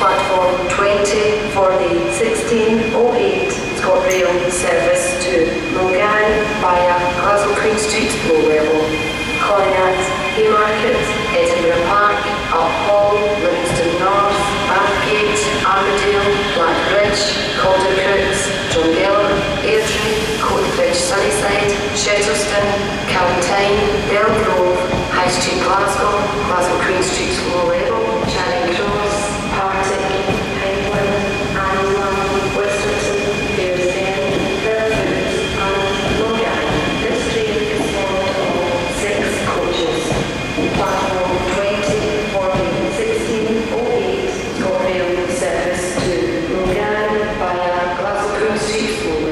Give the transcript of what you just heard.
platform 20 for the 1608 ScotRail service to Mulgan via Glasgow Queen Street low level, Collignat, Haymarket, Edinburgh Park, Uphall, Livingston North, Bathgate, Armadale, Blackbridge, Calder Crooks, Drumgeller, Airdrie, Coatbridge Sunnyside, Shettleston, Cowntine, Belgrove, High Street Glasgow, Glasgow Queen Street low level, Charing Cross, Partick, Highland, Annandale, Westerton, Bearsden, Fairfield and Mulgan. This train is formed of 6 coaches. Platform 20 for the 1608 ScotRail service to Mulgan via Glasgow Queen Street low